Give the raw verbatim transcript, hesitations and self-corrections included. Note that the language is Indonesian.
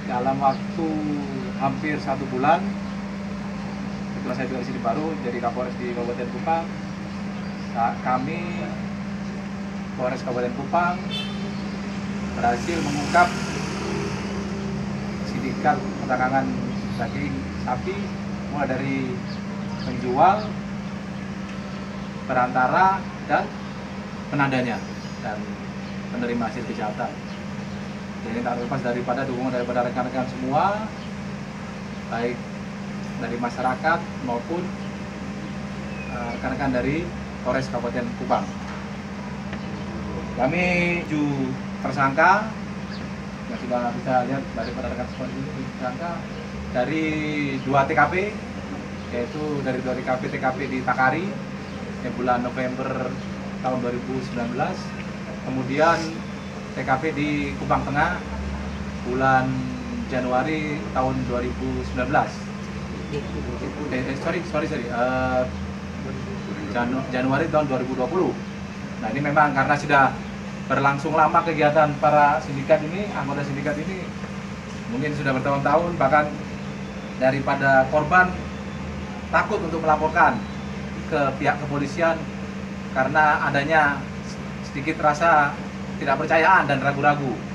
dalam waktu hampir satu bulan, setelah saya juga di sini baru jadi Kapolres di Kabupaten Kupang, kami Polres Kabupaten Kupang berhasil mengungkap sindikat perdagangan daging sapi mulai dari penjual, perantara, dan penandanya dan penerima hasil kejahatan. Jadi tak terlepas daripada dukungan daripada rekan-rekan semua, baik dari masyarakat maupun rekan-rekan uh, dari Polres Kabupaten Kupang. Kami tujuh tersangka yang sudah bisa lihat daripada rekan semua ini, tersangka dari dua T K P, yaitu dari dua T K P T K P di Takari yang bulan November tahun dua ribu sembilan belas, kemudian T K P di Kupang Tengah bulan Januari tahun dua ribu sembilan belas. Eh, sorry, sorry, sorry. Uh, Janu, Januari tahun dua ribu dua puluh. Nah, ini memang karena sudah berlangsung lama kegiatan para sindikat ini, anggota sindikat ini mungkin sudah bertahun-tahun, bahkan daripada korban takut untuk melaporkan ke pihak kepolisian karena adanya sedikit rasa tidak percayaan dan ragu-ragu.